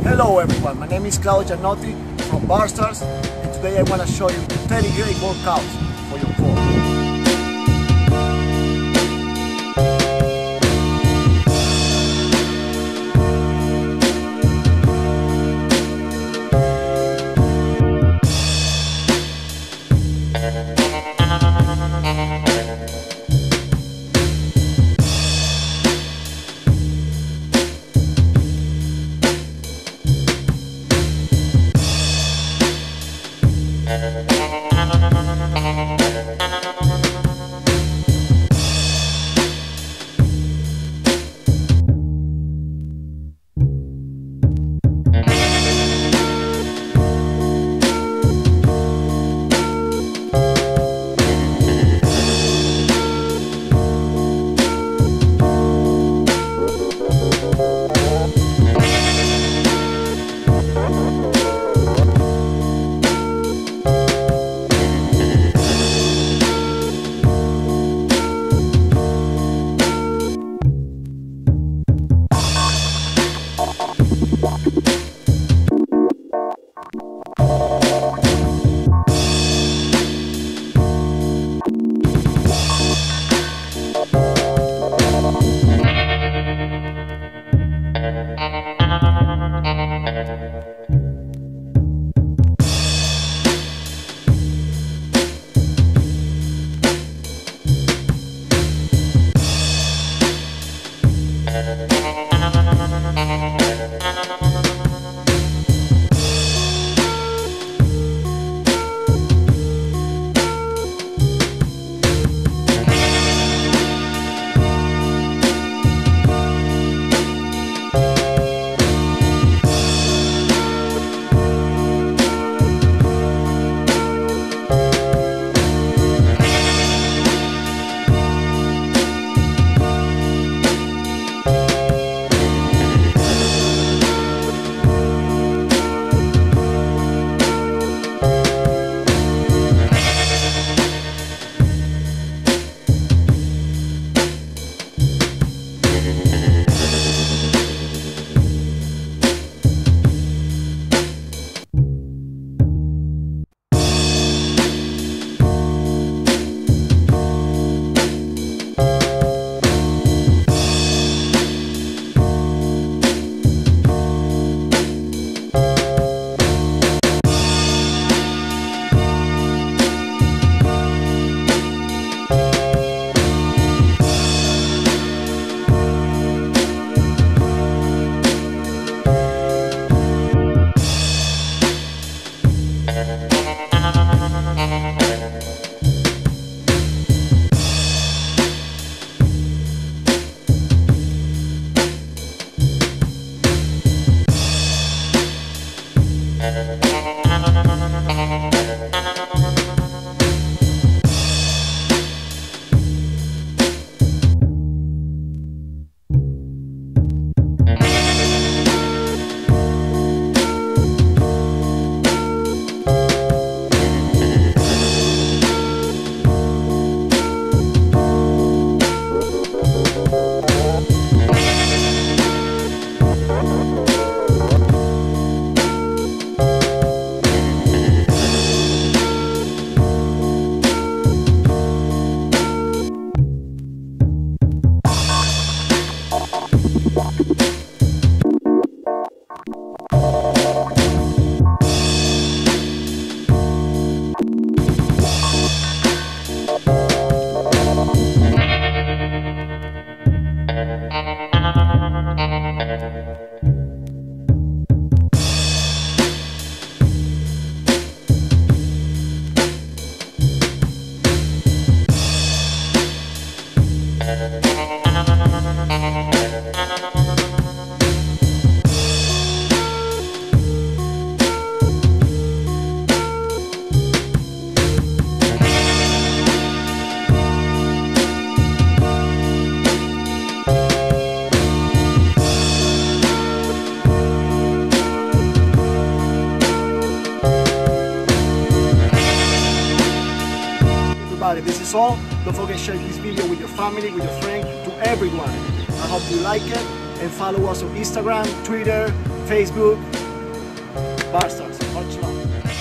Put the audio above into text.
Hello everyone, my name is Claudio Giannotti from Barstars, and today I want to show you 30 great workouts for your core. This is all. Don't forget to share this video with your family, with your friends, to everyone. I hope you like it, and follow us on Instagram, Twitter, Facebook, Barstars. Much love.